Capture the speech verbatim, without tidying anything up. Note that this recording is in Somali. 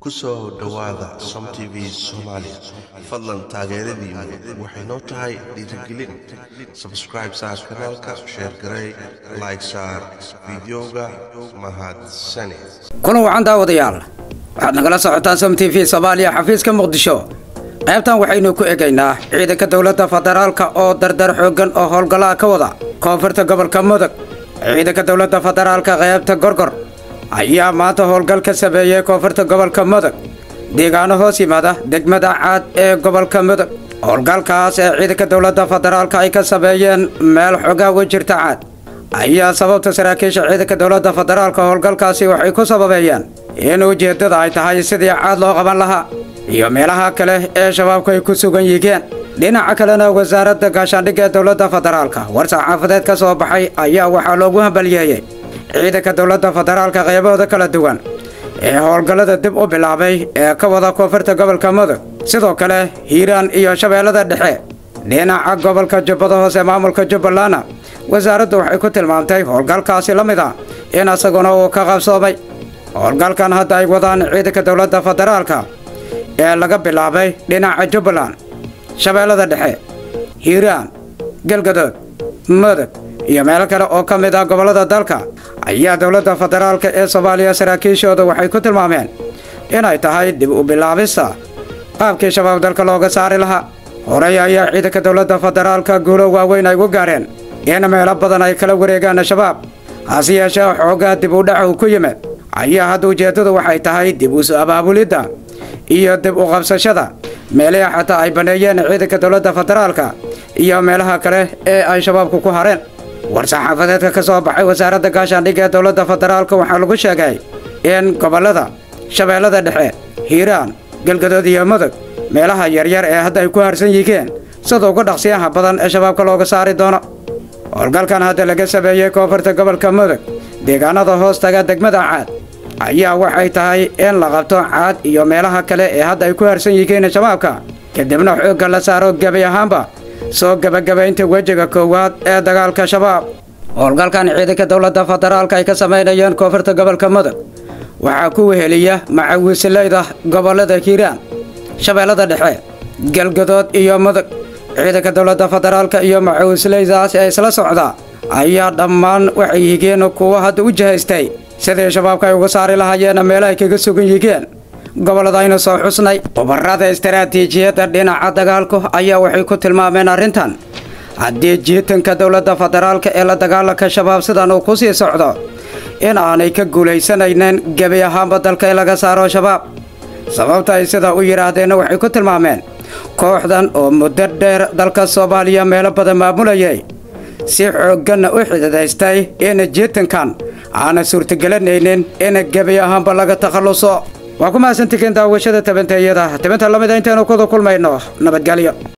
kusoo dhawaada Som T V Somali fadlan taageeradiina waxay noo tahay dhiirigelin subscribe saar kanaalka share garay like saar videoga mahadsani kuna wacan daawadayaal waxaad nagala socotaan Som T V Somali xafiiska Muqdisho qaybtan waxaynu ku eegaynaa ciidanka dawladda federaalka oo dardar xoogan oo howlgala ka wada koonfurta gobolka Mudug ciidanka dawladda federaalka qaybta Gorgor ayaa maanta howlgal ka sameeyay koonfurta gobolka Mudug deegaano hoos yimaada degmada Caad ee gobolka Mudug howlgalkaas ee ciidanka dawladda federaalka ay ka sameeyeen meel xogaa u jirta Caad ayaa sababta saraakiisha ciidanka dawladda federaalka howlgalkaasi waxay ku sababeeyeen in ujeedada ay tahay sidii Caad loo qaban lahaa iyo meelaha kale ee shabaabku ay ku sugan yihiin dhinaca kalena wasaaradda gaashaandhigga dawladda federaalka war-saxaafadeed ka soo baxay ayaa waxaa loogu hambalyeeyay ciidanka dawladda federaalka qaybahooda kala duwan ee howlgallada dib u bilaabay ee ka wada koonfurta gobolka Mudug sidoo kale Hiiraan iyo Shabeellada Dhexe dhinaca gobolka Jubbada Hoose maamulka Jubbaland wasaaraddu waxay ku tilmaamtay howlgalkaasi la mid ah in asaguna uu ka qabsoomay howlgalkan hadda ay wadaan ciidanka dawladda federaalka ee laga bilaabay dhinaca Jubbaland Shabeellada Dhexe Hiiraan Galgaduud Mudug iyo meel kale oo ka mid ah gobolada dalka ayaa dawladda federaalka ee Soomaaliya saraakiishooda waxay ku tilmaameen inay tahay dib u bilaabista qaabkii shabaab dalka looga saari lahaa horey ayaa ciidanka dawladda federaalka guulo waaweyn ay u gaareen in meelo badan ay kala wareegaan shabaab hase yeeshee xoogaa dib u dhac ku yimid ayaa hadda ujeedadu waxay tahay dib u soo abaabulidda iyo dib u qabsashada meelaha xataa ay baneeyeen ciidanka dawladda federaalka iyo meelaha kale ee ay shabaabku ku hareen war-saxaafadeedka ka soo baxay wasaaradda gaashaandhigga dawladda federaalka waxaa lagu sheegay in gobolada Shabeellada Dhexe Hiiraan Galgaduud iyo Mudug meelaha yaryar ee hadda ay ku harsan yihiin sidoo ugu dhaqsiyaha badan ee shabaabka looga saari doono howlgalkan hadda laga sameeyay koonfurta gobolka Mudug deegaanada hoos taga degmada Caad ayaa waxay tahay in la qabto Caad iyo meelaha kale ee hadda ay ku harsan yihiin shabaabka kadibna xoogga la saaro gabi ahaanba soo gabagabaynta wajiga koowaad ee dagaalka shabaab howlgalkan ciidanka dawladda federaalka ay ka sameeyeen koonfurta gobolka Mudug waxa ku weheliya macawisleyda gobolada Hiiraan Shabeellada Dhexe Galgaduud iyo Mudug ciidanka dawladda federaalka iyo macawisleydaas ay isla socda ayaa dhammaan waxay yihiin kuwa hadda u jihaystay sidii shabaabka ay uga saari lahaayeen meelaha ay kaga sugan yihiin gobolada aynu soo xusnay qobarada istaraatiijiyadda dhinaca dagaalku ayaa waxay ku tilmaameen arrintan haddii jiitanka dawladda federaalka ee la dagaalanka shabaab sidan uu ku sii socdo in aanay ka guulaysanaynin gebi ahaanba dalka in laga saaro shabaab sababta ay sidaa u yidhaahdeenna waxay ku tilmaameen kooxdan oo muddo dheer dalka Soomaaliya meelo badan maamulayay si xoogganna u xididaystay in jiitankan aana suurtagelinaynin in gebi ahaanba laga takhaluso waa ku mahadsantihiin daawashada tabantayada tabanta lamida intaanu ku kulmayno nabadgelyo.